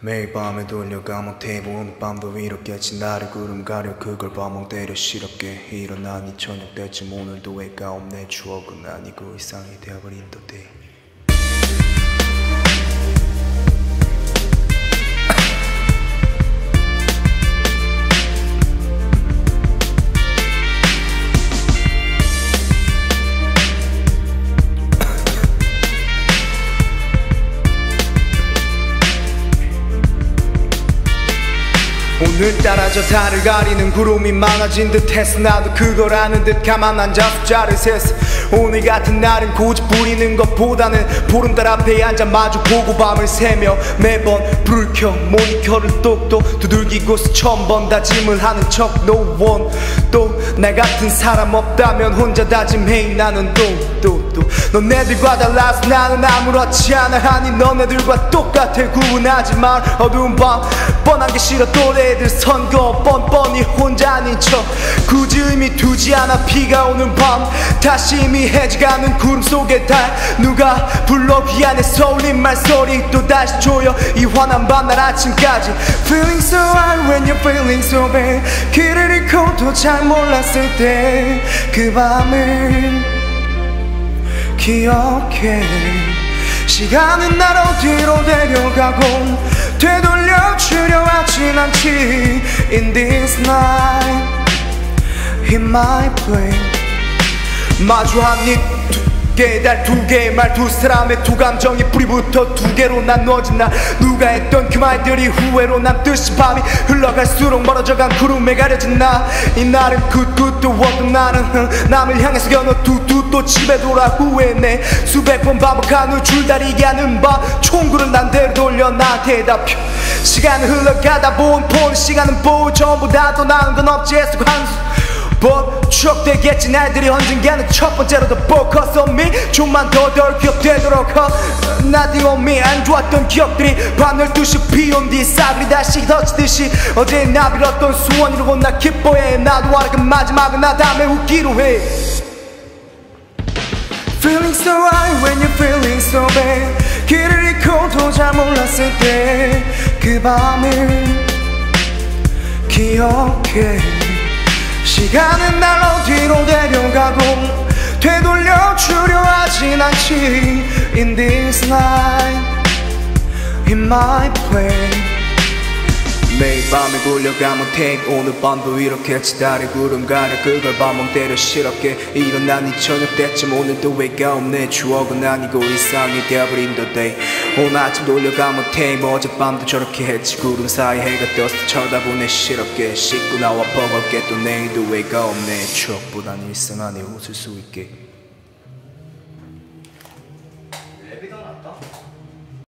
매일 밤에 돌려가 못해 오늘 밤도 이렇겠지 나를 구름 가려 그걸 밤멍 때려 시럽게 일어나니 저녁 때쯤 오늘도 애가 없네 추억은 아니고 이상이 되어버린 듯해 오늘따라 저 달을 가리는 구름이 많아진 듯해서 나도 그걸 아는 듯 가만 앉아 숫자를 셌어 오늘 같은 날은 고집 부리는 것보다는 보름달 앞에 앉아 마주보고 밤을 새며 매번 불을 켜 모니터를 똑똑 두들기고서 1000번 다짐을 하는 척 No one 또 나 같은 사람 없다면 혼자 다짐해 나는 또 너네들과 달라서 나는 아무렇지 않아 아니 너네들과 똑같아 구분하지 말 어두운 밤 뻔한 게 싫어 또래들 선거 뻔뻔히 혼자 아닌 척 굳이 의미 두지 않아 비가 오는 밤 다시 희미해져가는 구름 속의 달 누가 불러 귀 안에서 울린 말소리 또 다시 조여 이 환한 밤날 아침까지 Feeling so high when you're feeling so bad 길을 잃고도 잘 몰랐을 때 그 밤을 기억해 시간은 날 어디로 데려가고 되돌려 주려 하진 않지 In this night In my plane 마주한 이 두 개의 달 두 개의 말 두 사람의 두 감정이 뿌리부터 두 개로 나누어진 날 누가 했던 그 말들이 후회로 남듯이 밤이 흘러갈수록 멀어져간 구름에 가려진 나 이 날은 굿굿 또 어떤 날은 남을 향해서 겨누 뚜뚜 또 집에 돌아 후회네 수백 번 반복한 후 줄다리기 하는 밤 총구를 난 대로 돌려 나 대답해 시간은 흘러가다 본 폰 시간은 보호 전부 다 더 나은 건 없지 애써 한수 추억되겠지 날들이 언젠가는 첫 번째로 더 focus on me 좀만 더 덜 기억되도록 Nothing on me 안 좋았던 기억들이 밤 12시 비온 뒤 싸그리 다시 덮치듯이 어제 나 빌었던 소원 이루고 나 기뻐해 나도 알아 그 마지막은 나 다음에 웃기로 해 Feeling so high when you're feeling so bad 길을 잃고도 잘 몰랐을 때 그 밤을 기억해 시간은 날 어디로 데려가고 되돌려 주려 하진 않지 In this night In my plane 매일 밤에 굴려가 못해 오늘 밤도 이렇겠지 달에 구름 가려 그걸 밤멍 때려 시럽게 일어나니 저녁 때쯤 오늘도 애가 없네 추억은 아니고 이상이 되어버린 듯해 오늘 아침 돌려가 못해 어젯밤도 저렇게 했지 구름 사이 해가 떠서 쳐다보네 시럽게 씻고 나와 버겁게 또 내일도 애가 없네 추억보단 일상 안에 웃을 수 있게